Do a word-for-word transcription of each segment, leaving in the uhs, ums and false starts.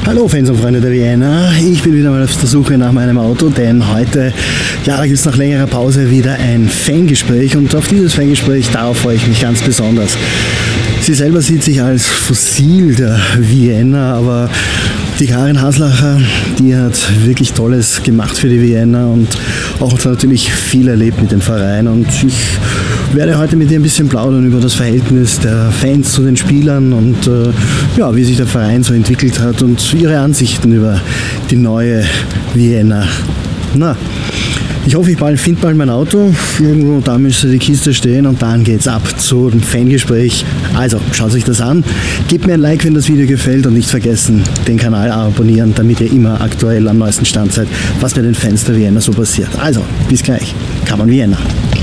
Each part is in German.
Hallo Fans und Freunde der Vienna, ich bin wieder mal auf der Suche nach meinem Auto, denn heute, ja, da gibt es nach längerer Pause wieder ein Fangespräch und auf dieses Fangespräch, darauf freue ich mich ganz besonders. Sie selber sieht sich als Fossil der Vienna, aber die Karin Haslacher, die hat wirklich Tolles gemacht für die Vienna und auch natürlich viel erlebt mit dem Verein, und ich werde heute mit ihr ein bisschen plaudern über das Verhältnis der Fans zu den Spielern und äh, ja, wie sich der Verein so entwickelt hat und ihre Ansichten über die neue Vienna. Na, ich hoffe, ich bald, finde bald mein Auto. Irgendwo da müsste die Kiste stehen und dann geht's ab zu dem Fangespräch. Also, schaut euch das an. Gebt mir ein Like, wenn das Video gefällt, und nicht vergessen, den Kanal abonnieren, damit ihr immer aktuell am neuesten Stand seid, was mit den Fans der Vienna so passiert. Also, bis gleich. Come on Vienna.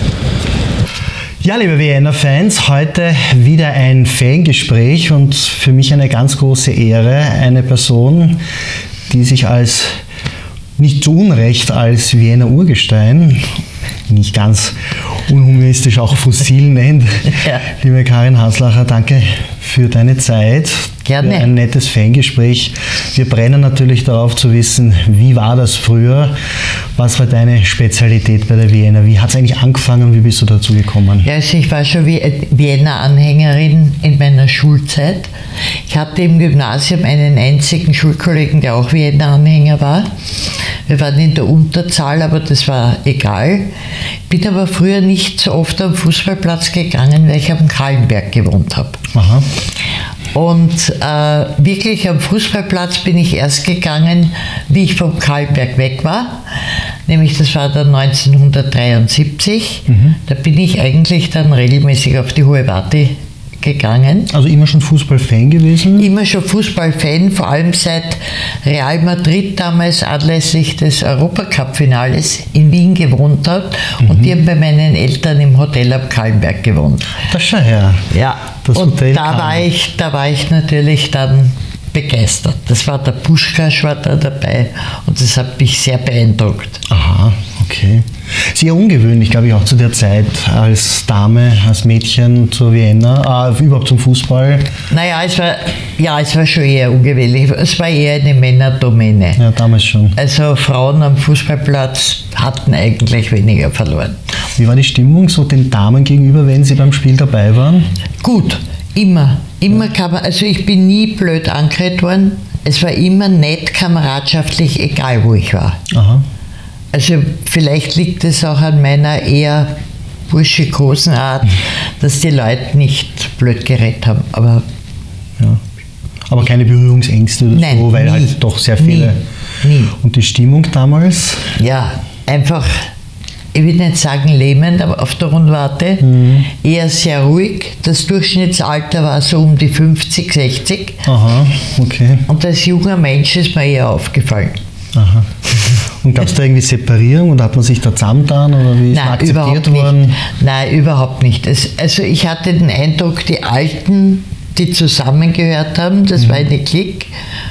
Ja, liebe Vienna-Fans, heute wieder ein Fangespräch und für mich eine ganz große Ehre, eine Person, die sich als nicht zu Unrecht als Vienna Urgestein, nicht ganz unhumanistisch auch Fossil nennt. Ja. Liebe Karin Haslacher, danke für deine Zeit. Gerne. Für ein nettes Fangespräch. Wir brennen natürlich darauf zu wissen, wie war das früher? Was war deine Spezialität bei der Vienna? Wie hat es eigentlich angefangen und wie bist du dazu gekommen? Ja, also ich war schon Vienna-Anhängerin in meiner Schulzeit. Ich hatte im Gymnasium einen einzigen Schulkollegen, der auch Vienna-Anhänger war. Wir waren in der Unterzahl, aber das war egal. Ich bin aber früher nicht so oft am Fußballplatz gegangen, weil ich am Kahlenberg gewohnt habe. Aha. Und äh, wirklich am Fußballplatz bin ich erst gegangen, wie ich vom Kahlenberg weg war. Nämlich das war dann neunzehnhundertdreiundsiebzig. Mhm. Da bin ich eigentlich dann regelmäßig auf die Hohe Warte gegangen. Also immer schon Fußballfan gewesen? Immer schon Fußballfan, vor allem seit Real Madrid damals anlässlich des Europacup-Finales in Wien gewohnt hat. Mhm. Und die haben bei meinen Eltern im Hotel am Kahlenberg gewohnt. Das schau her. Ja, das und Hotel da war, ich, da war ich natürlich dann begeistert. Das war der Puschkasch war da dabei und das hat mich sehr beeindruckt. Aha, okay. Sehr ungewöhnlich, glaube ich, auch zu der Zeit als Dame, als Mädchen zur Vienna, äh, überhaupt zum Fußball. Naja, es war, ja, es war schon eher ungewöhnlich. Es war eher eine Männerdomäne. Ja, damals schon. Also Frauen am Fußballplatz hatten eigentlich weniger verloren. Wie war die Stimmung so den Damen gegenüber, wenn sie beim Spiel dabei waren? Gut, immer. Immer kann man, also ich bin nie blöd angeredet worden. Es war immer nett, kameradschaftlich, egal wo ich war. Aha. Also vielleicht liegt es auch an meiner eher burschikosen Art, dass die Leute nicht blöd geredet haben. Aber, ja. Aber keine Berührungsängste oder Nein, so, weil nie, halt doch sehr viele. Nie, nie. Und die Stimmung damals? Ja, einfach, ich will nicht sagen lähmend, aber auf der Rundwarte mhm. eher sehr ruhig. Das Durchschnittsalter war so um die fünfzig, sechzig. Aha, okay. Und als junger Mensch ist mir eher aufgefallen. Aha. Und gab es da irgendwie Separierung und hat man sich da zusammengetan oder wie ist man akzeptiert worden? Nein, überhaupt nicht. Es, also ich hatte den Eindruck, die Alten, die zusammengehört haben, das mhm. war eine Clique,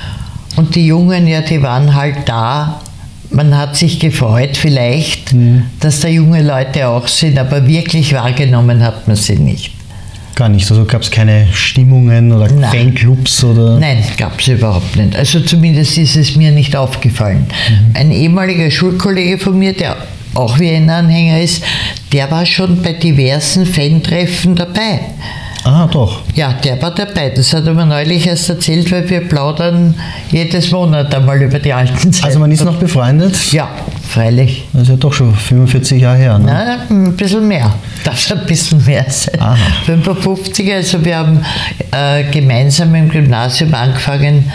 und die Jungen, ja, die waren halt da. Man hat sich gefreut vielleicht, mhm. dass da junge Leute auch sind, aber wirklich wahrgenommen hat man sie nicht. Gar nicht, also gab es keine Stimmungen oder Nein. Fanclubs? Oder? Nein, gab es überhaupt nicht. Also zumindest ist es mir nicht aufgefallen. Mhm. Ein ehemaliger Schulkollege von mir, der auch Vienna-Anhänger ist, der war schon bei diversen Fantreffen dabei. Ah, doch. Ja, der war dabei. Das hat er mir neulich erst erzählt, weil wir plaudern jedes Monat einmal über die alten Zeiten. Also man ist noch befreundet? Ja, freilich. Das ist ja doch schon fünfundvierzig Jahre her, ne? Na, ein bisschen mehr. Darf ein bisschen mehr sein. Aha. fünfundfünfzig, also wir haben äh, gemeinsam im Gymnasium angefangen,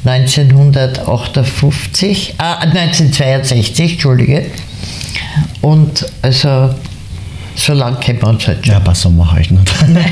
neunzehnhundertachtundfünfzig, äh, neunzehnhundertzweiundsechzig, Entschuldige. Und also so lange kennen wir uns halt schon. Ja, ein paar Sommer halt nicht.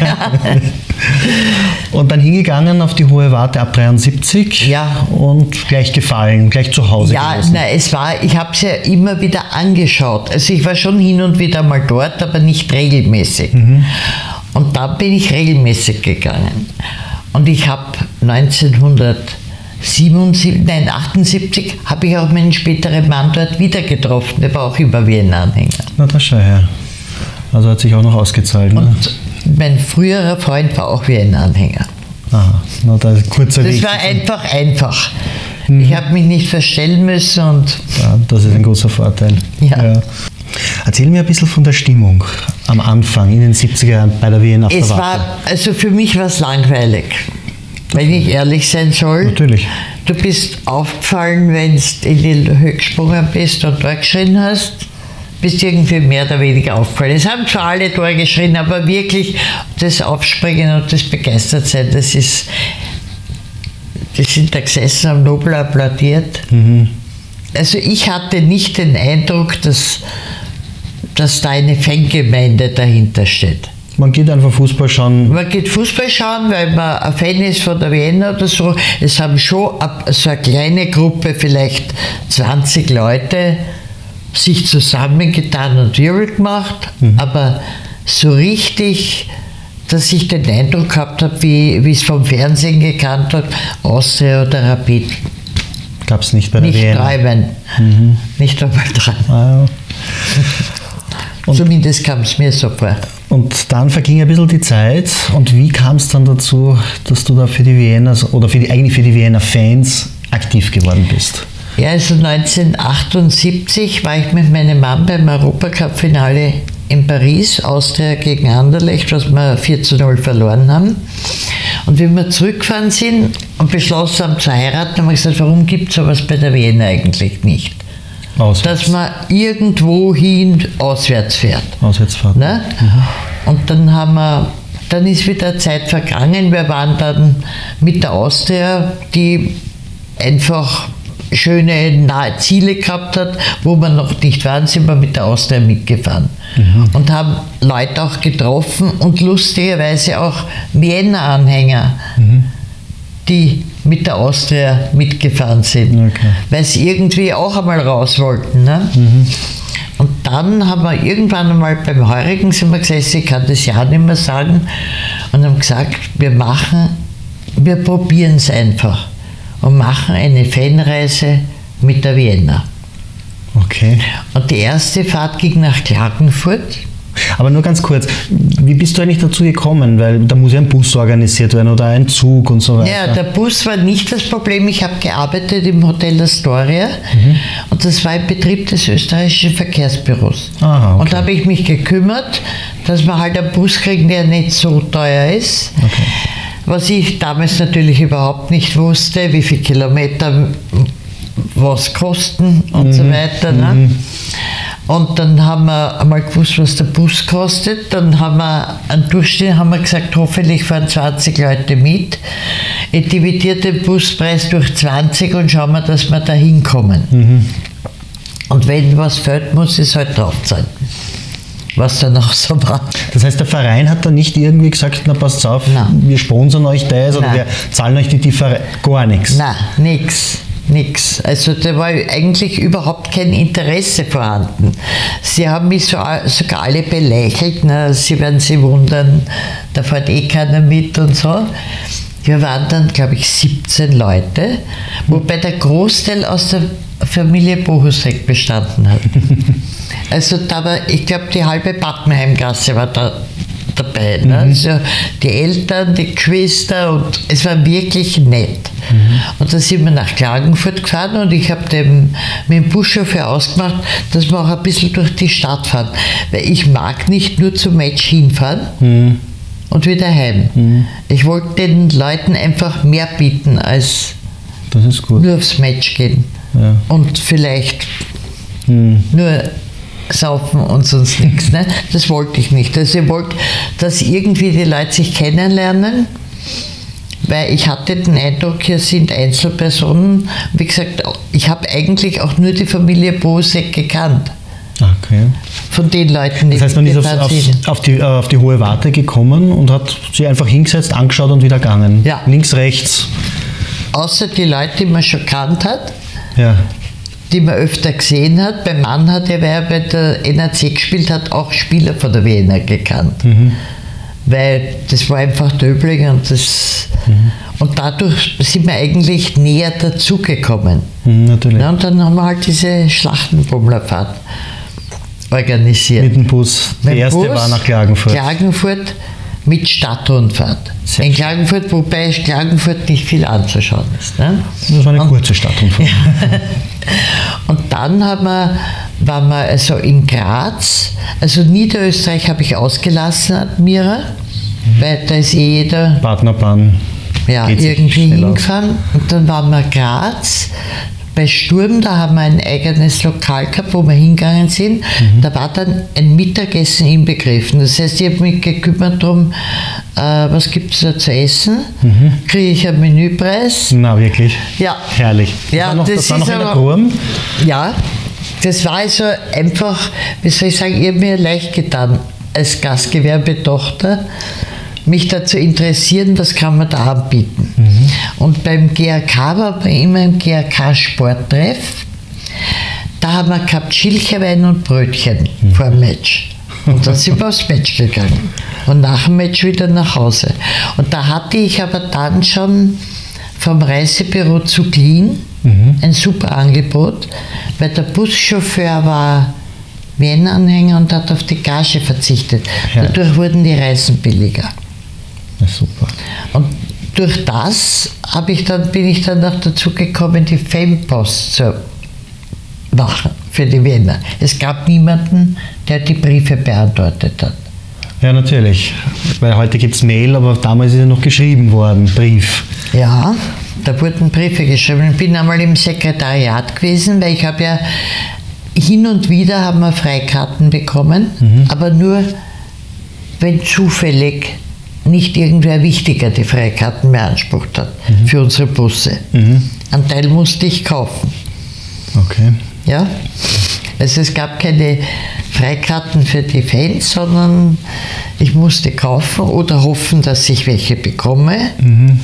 Und dann hingegangen auf die Hohe Warte ab dreiundsiebzig. Ja. Und gleich gefallen, gleich zu Hause Ja, nein, es war, ich habe es ja immer wieder angeschaut. Also ich war schon hin und wieder mal dort, aber nicht regelmäßig. Mhm. Und dann bin ich regelmäßig gegangen. Und ich habe neunzehnhundertsiebenundsiebzig, nein, achtundsiebzig habe ich auch meinen späteren Mann dort wieder getroffen. Der war auch über Vienna-Anhänger. Na, das schau her. Also hat sich auch noch ausgezahlt. Ne? Und mein früherer Freund war auch Vienna-Anhänger. Aha, na, da ist kurzer Das Weg. war einfach einfach. Mhm. Ich habe mich nicht verstellen müssen. Und ja, das ist ein großer Vorteil. Ja. Ja. Erzähl mir ein bisschen von der Stimmung am Anfang, in den siebziger Jahren bei der W N auf es der Warte. war, also für mich war es langweilig, wenn ich ehrlich sein soll. Natürlich. Du bist aufgefallen, wenn du in die Höhe gesprungen bist und dort geschrien hast, bist irgendwie mehr oder weniger aufgefallen. Es haben zwar alle Tore geschrien, aber wirklich das Aufspringen und das Begeistertsein, das ist, die sind da gesessen, haben nobel applaudiert. Mhm. Also ich hatte nicht den Eindruck, dass, dass da eine Fangemeinde dahinter steht. Man geht einfach Fußball schauen. Man geht Fußball schauen, weil man ein Fan ist von der W N oder so. Es haben schon so eine kleine Gruppe, vielleicht zwanzig Leute, sich zusammengetan und Wirbel gemacht, mhm. aber so richtig, dass ich den Eindruck gehabt habe, wie, wie es vom Fernsehen gekannt hat, Austria oder Rapid. Gab es nicht bei der Nicht W N? träumen. Mhm. Nicht einmal träumen. Ah, ja. Und zumindest kam es mir so vor. Und dann verging ein bisschen die Zeit. Und wie kam es dann dazu, dass du da für die W N oder für die, eigentlich für die W N Fans aktiv geworden bist? Ja, also neunzehnhundertachtundsiebzig war ich mit meinem Mann beim Europacup-Finale in Paris, Austria gegen Anderlecht, was wir vier zu null verloren haben. Und wie wir zurückgefahren sind und beschlossen haben zu heiraten, haben wir gesagt, warum gibt es sowas bei der W N eigentlich nicht? Auswärts. Dass man irgendwo hin auswärts fährt. Auswärts fahren. Ne? Mhm. Und dann haben wir, dann ist wieder Zeit vergangen. Wir waren dann mit der Austria, die einfach schöne nahe Ziele gehabt hat, wo wir noch nicht waren, sind wir mit der Austria mitgefahren. Mhm. Und haben Leute auch getroffen und lustigerweise auch Vienna-Anhänger, mhm. die mit der Austria mitgefahren sind, okay. weil sie irgendwie auch einmal raus wollten. Ne? Mhm. Und dann haben wir irgendwann einmal beim Heurigen sind wir gesessen, ich kann das ja nicht mehr sagen, und haben gesagt, wir machen, wir probieren es einfach und machen eine Fanreise mit der Vienna. Okay. Und die erste Fahrt ging nach Klagenfurt. Aber nur ganz kurz, wie bist du eigentlich dazu gekommen? Weil da muss ja ein Bus organisiert werden oder ein Zug und so weiter. Ja, der Bus war nicht das Problem. Ich habe gearbeitet im Hotel Astoria mhm. und das war ein Betrieb des österreichischen Verkehrsbüros. Aha, okay. Und da habe ich mich gekümmert, dass wir halt einen Bus kriegen, der nicht so teuer ist. Okay. Was ich damals natürlich überhaupt nicht wusste, wie viele Kilometer was kosten und mhm. so weiter. Ne? Mhm. Und dann haben wir einmal gewusst, was der Bus kostet. Dann haben wir einen Durchschnitt, haben wir gesagt, hoffentlich fahren zwanzig Leute mit. Ich dividiere den Buspreis durch zwanzig und schauen wir, dass wir da hinkommen. Mhm. Und wenn was fällt, muss es halt draufzahlen. Was dann auch so war. Das heißt, der Verein hat dann nicht irgendwie gesagt, na passt auf, Nein. wir sponsern euch das oder Nein. wir zahlen euch die Differenz, gar nichts? Nein, nichts. Nix. Also da war eigentlich überhaupt kein Interesse vorhanden. Sie haben mich so, sogar alle belächelt, ne? Sie werden sich wundern, da fährt eh keiner mit und so. Wir waren dann, glaube ich, siebzehn Leute, wobei der Großteil aus der Familie Bohusek bestanden hat. Also da war, ich glaube, die halbe Pappenheimgasse war da dabei. Ne? Mhm. Also die Eltern, die Geschwister und es war wirklich nett. Mhm. Und dann sind wir nach Klagenfurt gefahren und ich habe dem mit dem Buschauffeur ausgemacht, dass wir auch ein bisschen durch die Stadt fahren. Weil ich mag nicht nur zum Match hinfahren mhm. und wieder heim. Mhm. Ich wollte den Leuten einfach mehr bieten, als das ist gut. nur aufs Match gehen. Ja. Und vielleicht mhm. nur saufen und sonst nichts. Ne? Das wollte ich nicht. Also ich wollte, dass irgendwie die Leute sich kennenlernen, weil ich hatte den Eindruck, hier sind Einzelpersonen. Wie gesagt, ich habe eigentlich auch nur die Familie Bohusek gekannt. Okay. Von den Leuten, die das heißt, man ist auf, auf, auf, die, auf die Hohe Warte gekommen und hat sie einfach hingesetzt, angeschaut und wieder gegangen. Ja. Links, rechts. Außer die Leute, die man schon kannt hat. Ja. Die man öfter gesehen hat. Beim Mann hat er, wer bei der N R C gespielt hat, auch Spieler von der W N gekannt. Mhm. Weil das war einfach Döbling und das mhm. und dadurch sind wir eigentlich näher dazugekommen. Mhm, natürlich. Ja, und dann haben wir halt diese Schlachtenbummlerfahrt organisiert. Mit dem Bus. Die Mit erste Bus, war nach Klagenfurt. Klagenfurt, mit Stadtrundfahrt. Sehr in Klagenfurt, wobei Klagenfurt nicht viel anzuschauen ist. Ne? Das war eine und, kurze Stadtrundfahrt. Ja. Und dann haben wir, waren wir also in Graz, also Niederösterreich habe ich ausgelassen, Admira, mhm. weil da ist eh jeder Partnerbahn ja, irgendwie hingefahren. Und dann waren wir Graz. Bei Sturm, da haben wir ein eigenes Lokal gehabt, wo wir hingegangen sind. Mhm. Da war dann ein Mittagessen inbegriffen. Das heißt, ich habe mich gekümmert darum, äh, was gibt es da zu essen? Mhm. Kriege ich einen Menüpreis? Na, wirklich? Ja. Herrlich. Das ja, war noch, das das war ist noch in der aber, Turm? Ja, das war also einfach, wie soll ich sagen, ich habe mir leicht getan, als Gastgewerbetochter, mich dazu interessieren, was kann man da anbieten. Mhm. Und beim G R K war wir immer im G R K Sporttreff. Da haben wir gehabt Schilcherwein und Brötchen mhm. vor dem Match. Und dann sind wir aufs Match gegangen. Und nach dem Match wieder nach Hause. Und da hatte ich aber dann schon vom Reisebüro zu Clean mhm. ein super Angebot, weil der Buschauffeur war Wien-Anhänger und hat auf die Gage verzichtet. Ja. Dadurch wurden die Reisen billiger. Ja, super. Und durch das habe ich dann, bin ich dann noch dazu gekommen, die Fanpost zu machen für die Wiener. Es gab niemanden, der die Briefe beantwortet hat. Ja, natürlich. Weil heute gibt es Mail, aber damals ist ja noch geschrieben worden, Brief. Ja, da wurden Briefe geschrieben. Ich bin einmal im Sekretariat gewesen, weil ich habe ja hin und wieder haben wir Freikarten bekommen, mhm. aber nur, wenn zufällig nicht irgendwer wichtiger die Freikarten beansprucht hat mhm. für unsere Busse. Mhm. Einen Teil musste ich kaufen. Okay. Ja? Also es gab keine Freikarten für die Fans, sondern ich musste kaufen oder hoffen, dass ich welche bekomme. Mhm.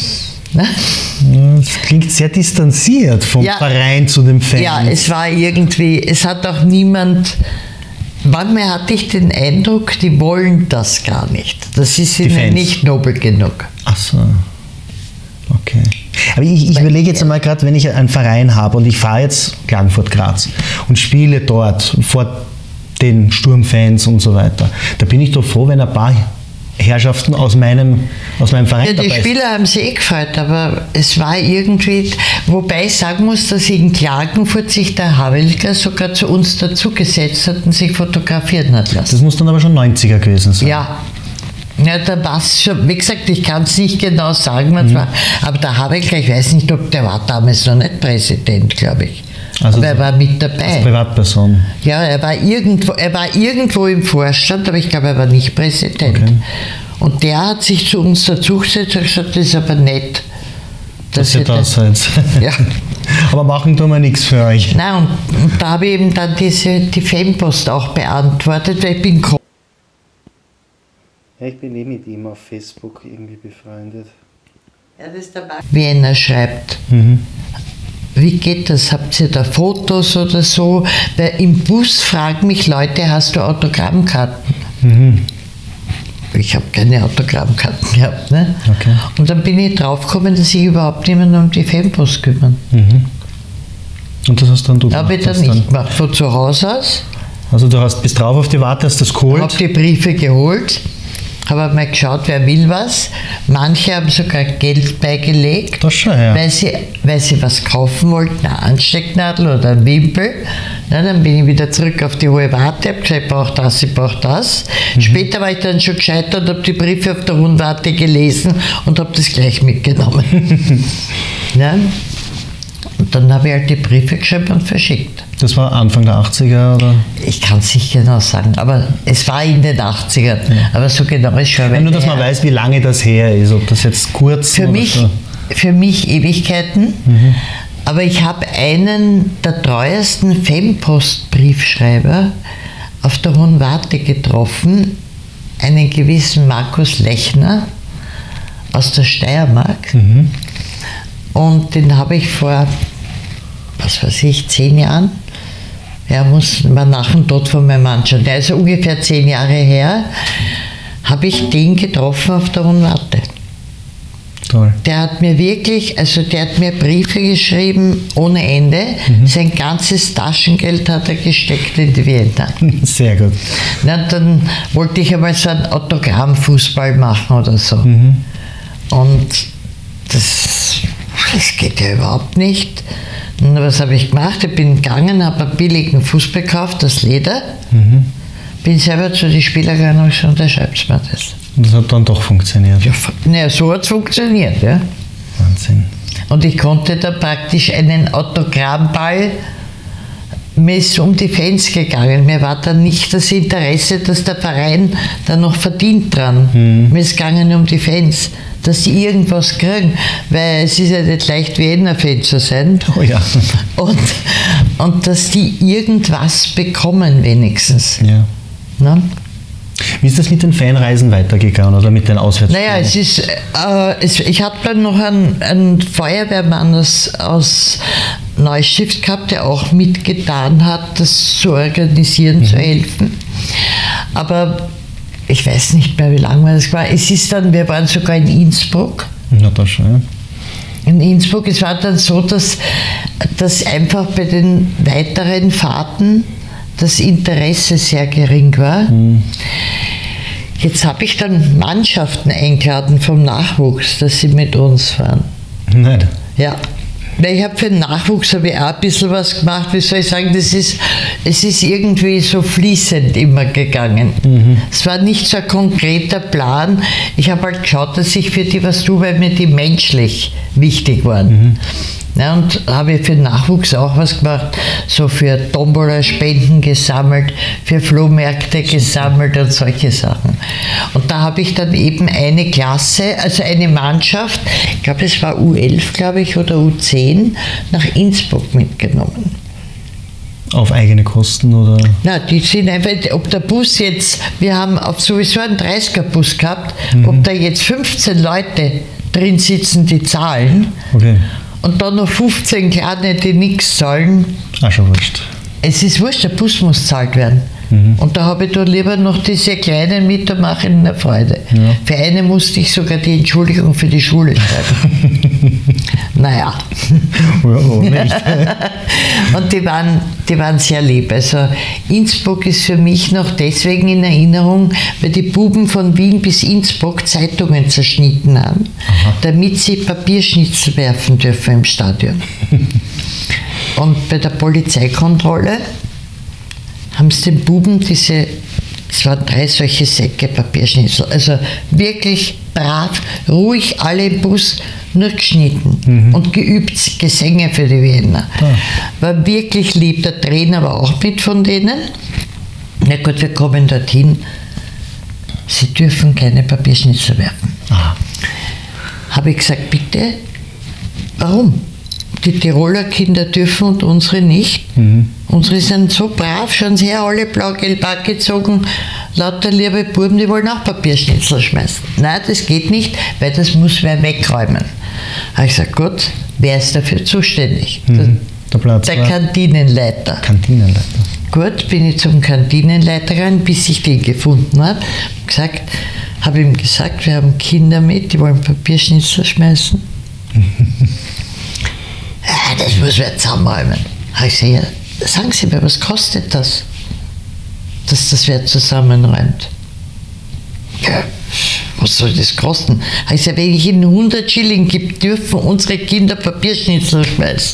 Das klingt sehr distanziert vom ja, Verein zu dem Fan. Ja, es war irgendwie, es hat auch niemand, manchmal hatte ich den Eindruck, die wollen das gar nicht. Das ist ihnen nicht nobel genug. Ach so, okay. Aber ich, ich überlege jetzt einmal gerade, wenn ich einen Verein habe und ich fahre jetzt Klagenfurt-Graz und spiele dort vor den Sturmfans und so weiter, da bin ich doch froh, wenn ein paar Herrschaften aus meinem, aus meinem Verein ja, die dabei sind. Spieler haben sich eh gefreut, aber es war irgendwie, wobei ich sagen muss, dass in Klagenfurt sich der Havelka sogar zu uns dazugesetzt hat und sich fotografieren hat lassen. Das muss dann aber schon neunziger gewesen sein. Ja. Ja, da war es schon, wie gesagt, ich kann es nicht genau sagen, was mhm. war, aber der Havelka, ich weiß nicht, ob der war damals noch nicht Präsident, glaube ich. Also aber er war mit dabei. Als Privatperson. Ja, er war irgendwo, er war irgendwo im Vorstand, aber ich glaube, er war nicht Präsident. Okay. Und der hat sich zu uns dazugesetzt und gesagt, das ist aber nett. Dass ihr da seid. Ja. Aber machen tun wir nichts für euch. Nein, und, und da habe ich eben dann diese, die Fanpost auch beantwortet, weil ich bin Ja, ich bin eh mit ihm auf Facebook irgendwie befreundet. Ja, das ist der Marc. Wiener schreibt. Mhm. Wie geht das? Habt ihr da Fotos oder so? Weil im Bus fragen mich Leute, hast du Autogrammkarten? Mhm. Ich habe keine Autogrammkarten gehabt. Ne? Okay. Und dann bin ich draufgekommen, dass ich überhaupt niemanden um die Fanpost kümmern. Mhm. Und das hast dann du gemacht? Habe ich dann nicht gemacht, von zu Hause aus. Also du hast bis drauf auf die Warte, hast das geholt? Habe die Briefe geholt. Habe mal geschaut, wer will was. Manche haben sogar Geld beigelegt, das schon, ja. weil, sie, weil sie was kaufen wollten, eine Anstecknadel oder ein Wimpel. Na, dann bin ich wieder zurück auf die hohe Warte, habe gesagt, ich brauche das, ich brauche das. Mhm. Später war ich dann schon gescheitert, habe die Briefe auf der hohen Warte gelesen und habe das gleich mitgenommen. Ja? Und dann habe ich halt die Briefe geschrieben und verschickt. Das war Anfang der achtziger, oder? Ich kann es nicht genau sagen, aber es war in den achtzigern. Ja. Aber so genau ist schon. Wenn nur, dass man weiß, wie lange das her ist, ob das jetzt kurz für oder mich, so. Für mich Ewigkeiten. Mhm. Aber ich habe einen der treuesten Fanpost-Briefschreiber auf der Hohen Warte getroffen, einen gewissen Markus Lechner aus der Steiermark. Mhm. Und den habe ich vor, was weiß ich, zehn Jahren, ja, muss man nach dem Tod von meinem Mann schon, der ist ungefähr zehn Jahre her, habe ich den getroffen auf der Hohen Warte. Toll. Der hat mir wirklich, also der hat mir Briefe geschrieben ohne Ende. Mhm. Sein ganzes Taschengeld hat er gesteckt in die Vienna. Sehr gut. Na, dann wollte ich einmal so einen Autogrammfußball machen oder so. Mhm. Und das, das geht ja überhaupt nicht. Und was habe ich gemacht? Ich bin gegangen, habe einen billigen Fußball gekauft, das Leder. Mhm. Bin selber zu den Spielern gegangen und gesagt, unterschreibst du mir das. Und das hat dann doch funktioniert? Ja, na, so hat es funktioniert, ja. Wahnsinn. Und ich konnte da praktisch einen Autogrammball, mir ist um die Fans gegangen. Mir war dann nicht das Interesse, dass der Verein da noch verdient dran. Mhm. Mir ist gegangen um die Fans, dass sie irgendwas kriegen, weil es ist ja nicht leicht, Wiener-Fan zu sein. Oh ja. Und, und dass die irgendwas bekommen wenigstens. Ja. Na? Wie ist das mit den Fanreisen weitergegangen oder mit den Auswärtsspielen? Naja, es ist, äh, es, ich hatte dann noch einen, einen Feuerwehrmann aus, aus Neustift gehabt, der auch mitgetan hat, das zu organisieren, mhm. zu helfen. Aber ich weiß nicht mehr, wie lange das war. Es ist dann, wir waren sogar in Innsbruck. Ja, das schon, ja. In Innsbruck, es war dann so, dass, dass einfach bei den weiteren Fahrten das Interesse sehr gering war. Mhm. Jetzt habe ich dann Mannschaften eingeladen vom Nachwuchs, dass sie mit uns fahren. Nein. Ja. Ich habe für den Nachwuchs habe ich auch ein bisschen was gemacht. Wie soll ich sagen, das ist, es ist irgendwie so fließend immer gegangen. Mhm. Es war nicht so ein konkreter Plan. Ich habe halt geschaut, dass ich für die was tue, weil mir die menschlich wichtig waren. Mhm. Ja, und habe für den Nachwuchs auch was gemacht, so für Tombola-Spenden gesammelt, für Flohmärkte gesammelt und solche Sachen. Und da habe ich dann eben eine Klasse, also eine Mannschaft, ich glaube es war U elf, glaube ich, oder U zehn, nach Innsbruck mitgenommen. Auf eigene Kosten oder? Na, die sind einfach, ob der Bus jetzt, wir haben auf sowieso einen dreißiger-Bus gehabt, mhm. ob da jetzt fünfzehn Leute drin sitzen, die zahlen. Okay. Und dann noch fünfzehn Kleine, die nichts zahlen. Ach, schon wurscht. Es ist wurscht, der Bus muss gezahlt werden. Mhm. Und da habe ich dann lieber noch diese Kleinen mit, da mache ich eine Freude. Ja. Für eine musste ich sogar die Entschuldigung für die Schule schreiben. Naja. Oh, nicht. Und die waren, die waren sehr lieb. Also Innsbruck ist für mich noch deswegen in Erinnerung, weil die Buben von Wien bis Innsbruck Zeitungen zerschnitten haben, aha, damit sie Papierschnitzel werfen dürfen im Stadion. Und bei der Polizeikontrolle haben sie den Buben diese, es waren drei solche Säcke Papierschnitzel, also wirklich brav, ruhig alle im Bus, nur geschnitten, mhm, und geübt Gesänge für die Wiener. Ja. War wirklich lieb, der Trainer war auch mit von denen. Na gut, wir kommen dorthin, sie dürfen keine Papierschnitzel werfen. Habe ich gesagt, bitte, warum? Die Tiroler Kinder dürfen und unsere nicht. Mhm. Unsere sind so brav, schauen sie her, alle blau-gelb angezogen, lauter liebe Buben, die wollen auch Papierschnitzel schmeißen. Nein, das geht nicht, weil das muss wer wegräumen. Habe ich gesagt, gut, wer ist dafür zuständig? Mhm. Der, Platz der Kantinenleiter. Kantinenleiter. Gut, bin ich zum Kantinenleiter rein, bis ich den gefunden habe. Gesagt, habe ihm gesagt, wir haben Kinder mit, die wollen Papierschnitzel schmeißen. Ja, das muss wer zusammenräumen. Habe ich gesagt, ja, sagen Sie mir, was kostet das, dass das wer zusammenräumt? Ja, was soll das kosten? Habe ich gesagt, wenn ich Ihnen hundert Schilling gebe, dürfen unsere Kinder Papierschnitzel schmeißen.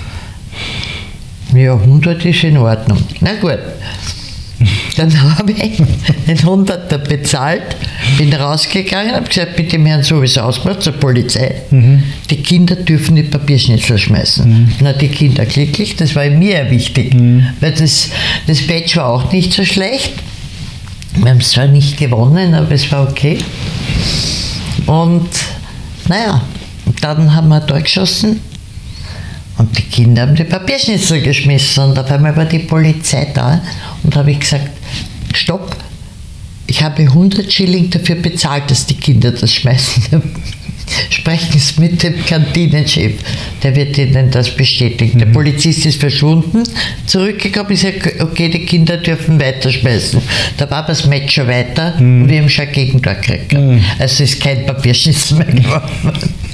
Ja, hundert ist in Ordnung. Na gut. Dann habe ich den Hunderter bezahlt, bin rausgegangen, habe gesagt, bitte, wir haben sowieso ausgemacht zur Polizei. Mhm. Die Kinder dürfen die Papierschnitzel schmeißen. Mhm. Na, die Kinder glücklich, das war mir wichtig, mhm, weil das, das Badge war auch nicht so schlecht. Wir haben es zwar nicht gewonnen, aber es war okay. Und naja, dann haben wir durchgeschossen. Und die Kinder haben die Papierschnitzel geschmissen und auf einmal war die Polizei da und habe ich gesagt, stopp, ich habe hundert Schilling dafür bezahlt, dass die Kinder das schmeißen. Sprechen Sie mit dem Kantinenchef, der wird Ihnen das bestätigen. Mhm. Der Polizist ist verschwunden, zurückgekommen, ist gesagt, okay, die Kinder dürfen weiterschmeißen. Da war das Match schon weiter, mhm, und wir haben schon ein Gegentor gekriegt. Mhm. Also ist kein Papierschnitzel mehr geworden.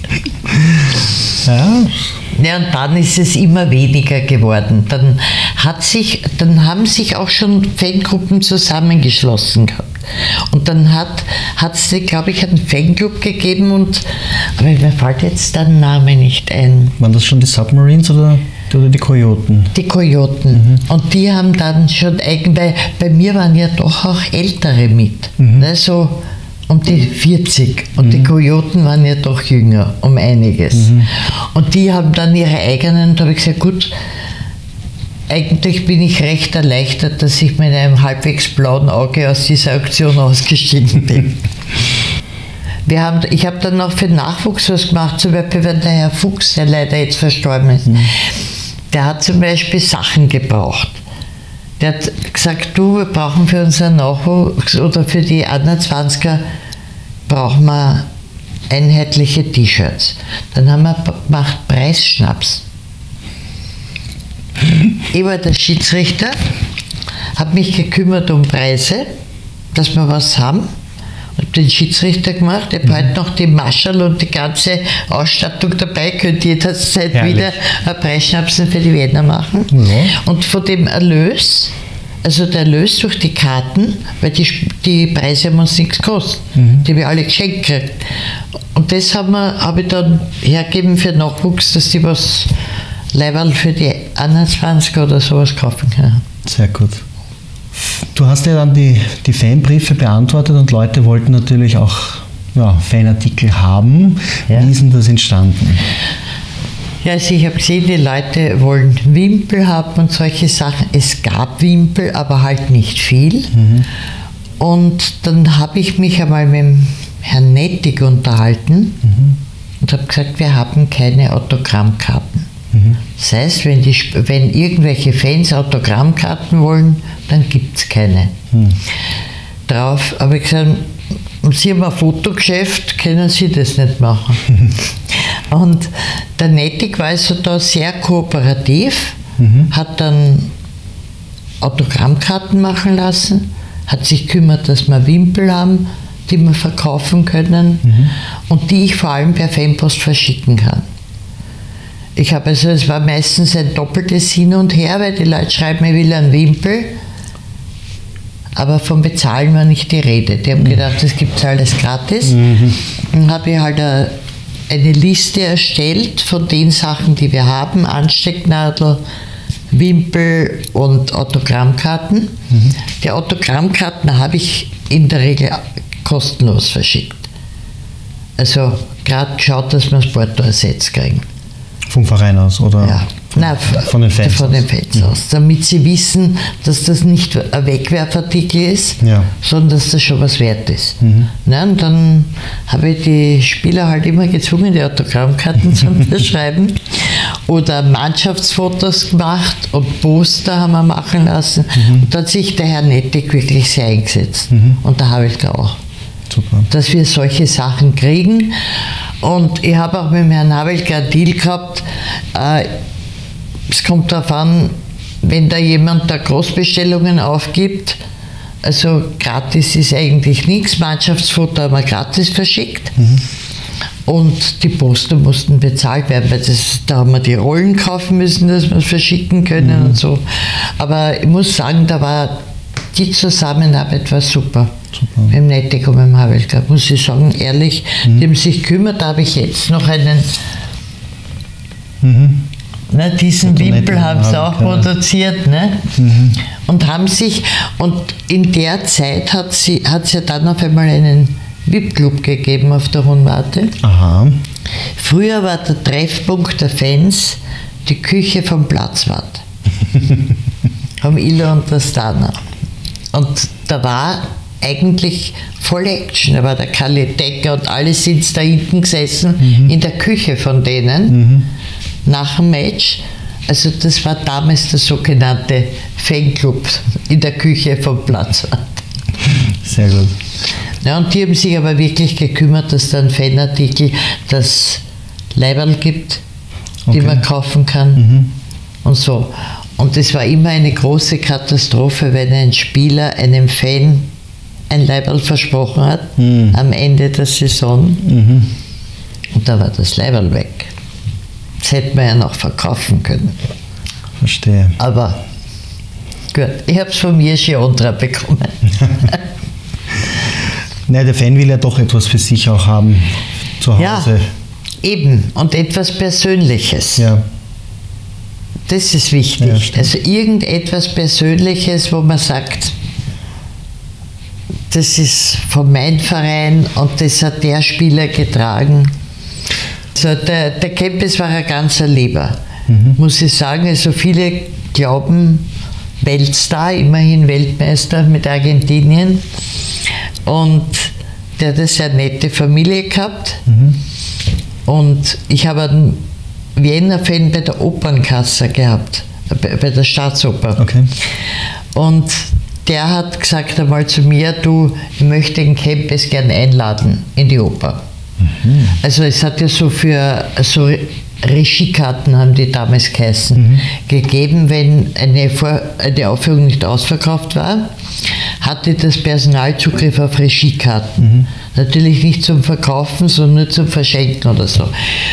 Ja. Ja, und dann ist es immer weniger geworden. Dann, hat sich, dann haben sich auch schon Fangruppen zusammengeschlossen gehabt. Und dann hat es, glaube ich, einen Fanclub gegeben, und, aber mir fällt jetzt der Name nicht ein. Waren das schon die Submarines oder, oder die Kojoten? Die Kojoten. Mhm. Und die haben dann schon, bei, bei mir waren ja doch auch Ältere mit, mhm. ne, so um die vierzig. Und mhm. die Kojoten waren ja doch jünger, um einiges. Mhm. Und die haben dann ihre eigenen, da habe ich gesagt, gut, eigentlich bin ich recht erleichtert, dass ich mit einem halbwegs blauen Auge aus dieser Aktion ausgestiegen bin. Wir haben, ich habe dann noch für Nachwuchs was gemacht, zum Beispiel, wenn der Herr Fuchs, der leider jetzt verstorben ist, mhm. der hat zum Beispiel Sachen gebraucht. Der hat gesagt, du, wir brauchen für unseren Nachwuchs oder für die einundzwanziger brauchen wir einheitliche T-Shirts. Dann haben wir gemacht Preisschnaps. Ich war der Schiedsrichter, habe mich gekümmert um Preise, dass wir was haben. Ich habe den Schiedsrichter gemacht, ich habe mhm. heute noch die Maschel und die ganze Ausstattung dabei, könnte jederzeit Herrlich. wieder ein Preisschnapsen für die Wiener machen. Ja. Und von dem Erlös, also der Erlös durch die Karten, weil die, die Preise haben uns nichts gekostet, mhm. die wir alle geschenkt gekriegt. Und das habe hab ich dann hergegeben für Nachwuchs, dass die was Leiberl für die einundzwanziger oder sowas kaufen können. Sehr gut. Du hast ja dann die, die Fanbriefe beantwortet und Leute wollten natürlich auch ja, Fanartikel haben. Ja. Wie ist denn das entstanden? Ja, also ich habe gesehen, die Leute wollen Wimpel haben und solche Sachen. Es gab Wimpel, aber halt nicht viel. Mhm. Und dann habe ich mich einmal mit dem Herrn Nettig unterhalten mhm. und habe gesagt, wir haben keine Autogrammkarten. Mhm. Das heißt, wenn, die, wenn irgendwelche Fans Autogrammkarten wollen, dann gibt es keine. Mhm. Darauf habe ich gesagt, Sie haben ein Fotogeschäft, können Sie das nicht machen. Mhm. Und der Nettig war also da sehr kooperativ, mhm. hat dann Autogrammkarten machen lassen, hat sich gekümmert, dass wir Wimpel haben, die wir verkaufen können mhm. und die ich vor allem per Fanpost verschicken kann. Ich habe also, es war meistens ein doppeltes Hin und Her, weil die Leute schreiben, ich will einen Wimpel, aber vom Bezahlen war nicht die Rede. Die haben gedacht, das gibt es alles gratis. Mhm. Dann habe ich halt eine, eine Liste erstellt von den Sachen, die wir haben, Anstecknadel, Wimpel und Autogrammkarten. Mhm. Die Autogrammkarten habe ich in der Regel kostenlos verschickt. Also gerade geschaut, dass wir das Porto ersetzt kriegen. Vom Verein aus, oder? Ja. Von, Nein, von den Fans, von den Fans aus. aus. Damit sie wissen, dass das nicht ein Wegwerfartikel ist, ja. sondern dass das schon was wert ist. Mhm. Na, und dann habe ich die Spieler halt immer gezwungen, die Autogrammkarten zu unterschreiben. Oder Mannschaftsfotos gemacht und Poster haben wir machen lassen. Mhm. Und da hat sich der Herr Nettig wirklich sehr eingesetzt. Mhm. Und der Havelka auch. Super. Dass wir solche Sachen kriegen. Und ich habe auch mit dem Herrn Havelka einen Deal gehabt. Äh, es kommt darauf an, wenn da jemand da Großbestellungen aufgibt, also gratis ist eigentlich nichts, Mannschaftsfoto haben wir gratis verschickt. Mhm. Und die Poster mussten bezahlt werden, weil das, da haben wir die Rollen kaufen müssen, dass wir es verschicken können mhm. und so. Aber ich muss sagen, da war die Zusammenarbeit war super. Super. Mit dem Nettig und mit dem Havelka, muss ich sagen, ehrlich, mhm. die haben sich gekümmert. Da habe ich jetzt noch einen, mhm. ne, diesen und Wimpel haben sie auch produziert, ne? Mhm. Und haben sich, und in der Zeit hat es hat ja dann auf einmal einen V I P-Club gegeben auf der Hohen Warte. Aha. Früher war der Treffpunkt der Fans die Küche vom Platzwart. Vom Ilo und der Stana. Und da war eigentlich voll Action. Da war der Kalle Decker und alle sind da hinten gesessen, mhm. in der Küche von denen, mhm. nach dem Match. Also das war damals der sogenannte Fanclub in der Küche vom Platzwart. Sehr gut. Ja, und die haben sich aber wirklich gekümmert, dass da ein Fanartikel, das Leiberl gibt, die okay. man kaufen kann mhm. und so. Und es war immer eine große Katastrophe, wenn ein Spieler einem Fan ein Leiberl versprochen hat, mhm. am Ende der Saison. Mhm. Und da war das Leiberl weg. Das hätte man ja noch verkaufen können. Verstehe. Aber gut, ich habe es von mir Giondra bekommen. Nein, der Fan will ja doch etwas für sich auch haben, zu Hause. Ja, eben. Und etwas Persönliches. Ja. Das ist wichtig. Ja, also irgendetwas Persönliches, wo man sagt, das ist von meinem Verein und das hat der Spieler getragen. Also der, der Kempes war ein ganzer Lieber, mhm. muss ich sagen. Also viele glauben, Weltstar, immerhin Weltmeister mit Argentinien. Und der hat eine sehr nette Familie gehabt. Mhm. Und ich habe einen Wiener-Fan bei der Opernkasse gehabt, bei, bei der Staatsoper. Okay. Und der hat gesagt einmal zu mir, du, ich möchte den Kempes gern einladen in die Oper. Mhm. Also es hat ja so für so Regiekarten, haben die damals geheißen, mhm. gegeben, wenn eine, Vor eine Aufführung nicht ausverkauft war, hatte das Personal Zugriff auf Regiekarten. Mhm. Natürlich nicht zum Verkaufen, sondern nur zum Verschenken oder so.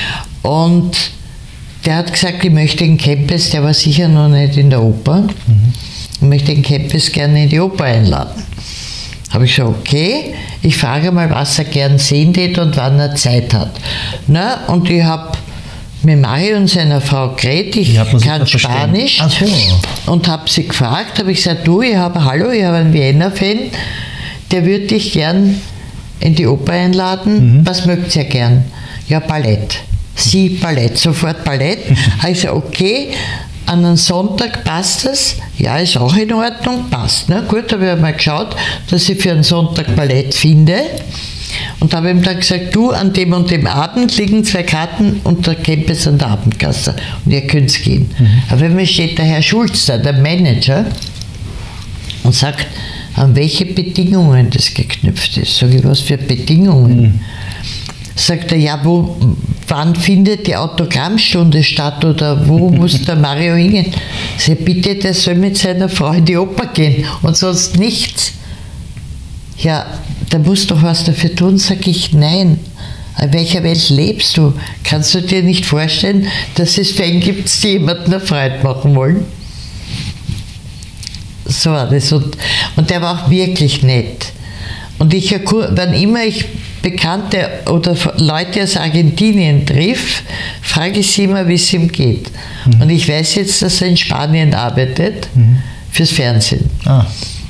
Und der hat gesagt, ich möchte den Kempes, der war sicher noch nicht in der Oper, mhm. ich möchte den Kempes gerne in die Oper einladen. Habe ich gesagt, okay, ich frage mal, was er gern sehen tät und wann er Zeit hat. Na, und ich habe mit Mario und seiner Frau geredet, ich kann Spanisch, so. Und habe sie gefragt, habe ich gesagt, du, ich habe, hallo, ich habe einen Wiener-Fan, der würde dich gern in die Oper einladen, mhm. was mögt ihr gern? Ja, Ballett. Sie Ballett, sofort Ballett. Habe ich gesagt, okay, an einem Sonntag passt das? Ja, ist auch in Ordnung, passt. Ne? Gut, habe ich mal geschaut, dass ich für einen Sonntag Ballett finde. Und habe ihm dann gesagt, du, an dem und dem Abend liegen zwei Karten und der Kempes an der Abendkasse. Und ihr könnt gehen. Mhm. Aber wenn mir steht der Herr Schulz da, der Manager, und sagt, an welche Bedingungen das geknüpft ist. Sag ich, was für Bedingungen? Mhm. Sagt er, ja, wo, wann findet die Autogrammstunde statt oder wo muss der Mario hingehen? Sag ich, bitte, der soll mit seiner Frau in die Oper gehen und sonst nichts. Ja, da musst du doch was dafür tun, sag ich, nein. In welcher Welt lebst du? Kannst du dir nicht vorstellen, dass es Fans gibt, die jemanden eine Freude machen wollen? So war das. Und, und der war auch wirklich nett. Und ich, wann immer ich Bekannte oder Leute aus Argentinien triff, frage ich sie immer, wie es ihm geht. Mhm. Und ich weiß jetzt, dass er in Spanien arbeitet, mhm. fürs Fernsehen. Ah.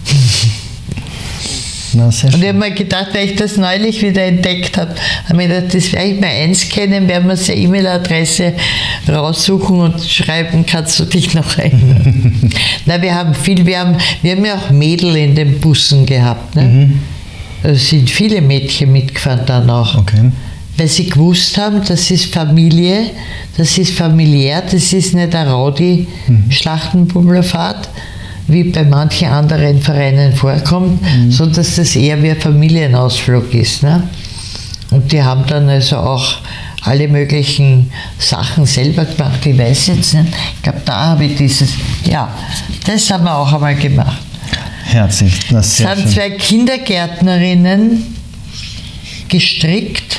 Na, sehr schön. Und ich habe mir gedacht, weil ich das neulich wieder entdeckt habe, habe ich gedacht, das werde ich mal einscannen, werden wir seine E-Mail-Adresse raussuchen und schreiben, kannst du dich noch erinnern. Na, wir haben viel, wir haben, wir haben ja auch Mädel in den Bussen gehabt. Ne? Mhm. Es sind viele Mädchen mitgefahren dann auch. Okay. Weil sie gewusst haben, das ist Familie, das ist familiär, das ist nicht eine Rowdy-Schlachtenbummlerfahrt, wie bei manchen anderen Vereinen vorkommt, mhm. sondern dass das eher wie ein Familienausflug ist. Ne? Und die haben dann also auch alle möglichen Sachen selber gemacht. Ich weiß jetzt nicht, ich glaube, da habe ich dieses, ja, das haben wir auch einmal gemacht. Herzlich, das ist sehr Es haben schön. zwei Kindergärtnerinnen gestrickt,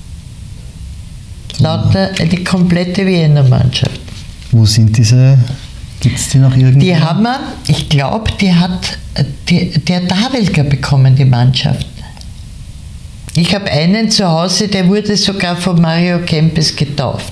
lauter die komplette Wiener Mannschaft. Wo sind diese? Gibt es die noch irgendwo? Die haben wir, ich glaube, die hat die, der Davelka bekommen, die Mannschaft. Ich habe einen zu Hause, der wurde sogar von Mario Kempes getauft.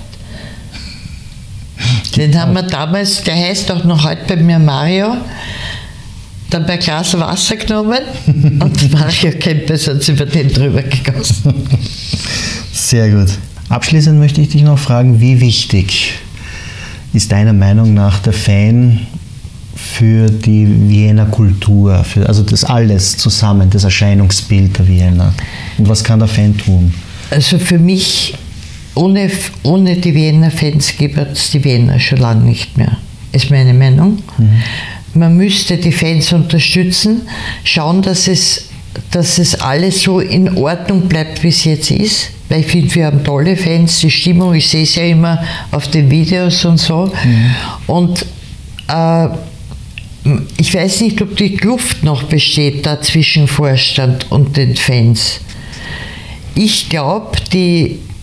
Den haben wir damals, der heißt auch noch heute bei mir Mario, dann bei Glas Wasser genommen und Mario Kempes hat über den drüber gegossen. Sehr gut. Abschließend möchte ich dich noch fragen, wie wichtig ist deiner Meinung nach der Fan für die Wiener Kultur, für, also das alles zusammen, das Erscheinungsbild der Wiener? Und was kann der Fan tun? Also für mich, ohne, ohne die Wiener Fans gibt es die Wiener schon lange nicht mehr, ist meine Meinung. Mhm. Man müsste die Fans unterstützen, schauen, dass es, dass es alles so in Ordnung bleibt, wie es jetzt ist. Weil ich finde, wir haben tolle Fans, die Stimmung, ich sehe es ja immer auf den Videos und so. Mhm. Und äh, ich weiß nicht, ob die Kluft noch besteht da zwischen Vorstand und den Fans. Ich glaube, die,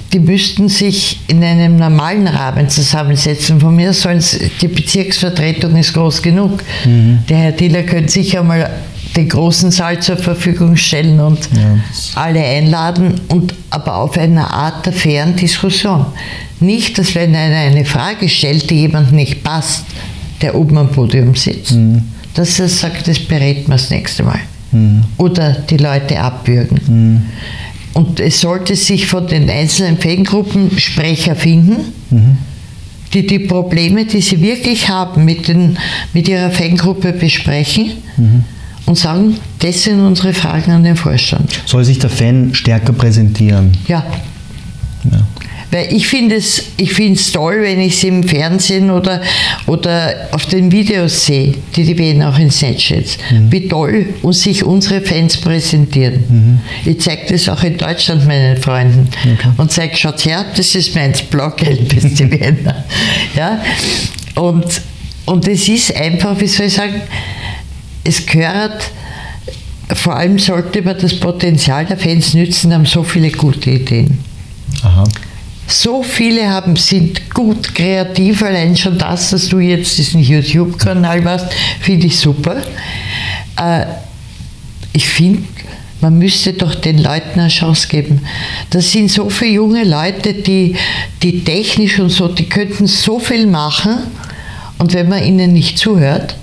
die müssten sich in einem normalen Rahmen zusammensetzen. Von mir sollen die Bezirksvertretung ist groß genug. Mhm. Der Herr Diller könnte sicher mal den großen Saal zur Verfügung stellen und ja. alle einladen, und aber auf einer Art der fairen Diskussion. Nicht, dass wenn einer eine Frage stellt, die jemand nicht passt, der oben am Podium sitzt, mhm. dass er sagt, das berät man das nächste Mal. Mhm. Oder die Leute abwürgen. Mhm. Und es sollte sich von den einzelnen Fangruppen Sprecher finden, mhm. die die Probleme, die sie wirklich haben, mit, den, mit ihrer Fangruppe besprechen mhm. und sagen, das sind unsere Fragen an den Vorstand. Soll sich der Fan stärker präsentieren? Ja. ja. Weil ich finde es ich finde es toll, wenn ich sie im Fernsehen oder, oder auf den Videos sehe, die die Wiener auch ins Netz schätzen, mhm. wie toll uns sich unsere Fans präsentieren. Mhm. Ich zeige das auch in Deutschland meinen Freunden okay. und sage, schaut her, das ist meins, blau-gelb ist die Wiener. Ja? Und, und es ist einfach, wie soll ich sagen, es gehört, vor allem sollte man das Potenzial der Fans nützen, haben so viele gute Ideen. Aha. So viele haben, sind gut kreativ, allein schon das, dass du jetzt diesen YouTube-Kanal machst, finde ich super. Äh, ich finde, man müsste doch den Leuten eine Chance geben. Das sind so viele junge Leute, die, die technisch und so, die könnten so viel machen, und wenn man ihnen nicht zuhört,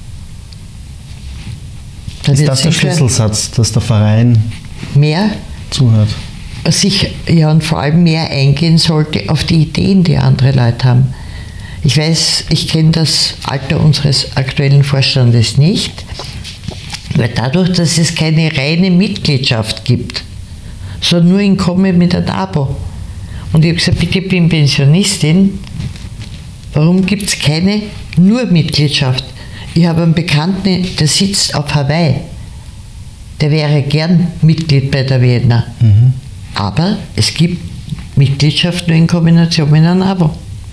dann ist das der Schlüsselsatz, dass der Verein mehr zuhört? Sich, ja, und vor allem mehr eingehen sollte auf die Ideen, die andere Leute haben. Ich weiß, ich kenne das Alter unseres aktuellen Vorstandes nicht, weil dadurch, dass es keine reine Mitgliedschaft gibt, sondern nur in Komme mit einem Abo. Und ich habe gesagt, bitte, ich bin Pensionistin, warum gibt es keine nur Mitgliedschaft? Ich habe einen Bekannten, der sitzt auf Hawaii, der wäre gern Mitglied bei der Wiener. Mhm. Aber es gibt Mitgliedschaft nur in Kombination mit einem Abo.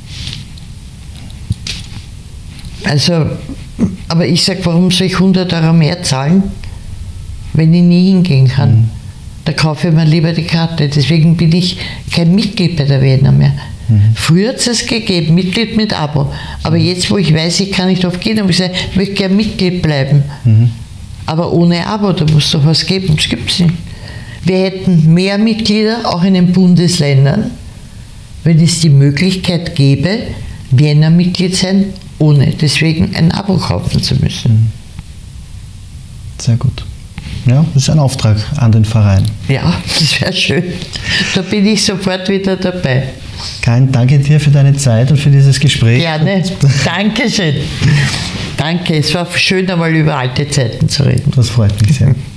Also, aber ich sage, warum soll ich hundert Euro mehr zahlen, wenn ich nie hingehen kann? Mhm. Da kaufe ich mir lieber die Karte. Deswegen bin ich kein Mitglied bei der Wiener mehr. Mhm. Früher hat es es gegeben, Mitglied mit Abo. Aber mhm. jetzt, wo ich weiß, ich kann nicht oft gehen, habe ich gesagt, ich möchte gerne Mitglied bleiben. Mhm. Aber ohne Abo, da muss doch was geben. Das gibt es nicht. Wir hätten mehr Mitglieder, auch in den Bundesländern, wenn es die Möglichkeit gäbe, Wiener Mitglied sein, ohne deswegen ein Abo kaufen zu müssen. Sehr gut. Ja, das ist ein Auftrag an den Verein. Ja, das wäre schön. Da bin ich sofort wieder dabei. Karin, danke dir für deine Zeit und für dieses Gespräch. Gerne. Dankeschön. Danke, es war schön, einmal über alte Zeiten zu reden. Das freut mich sehr.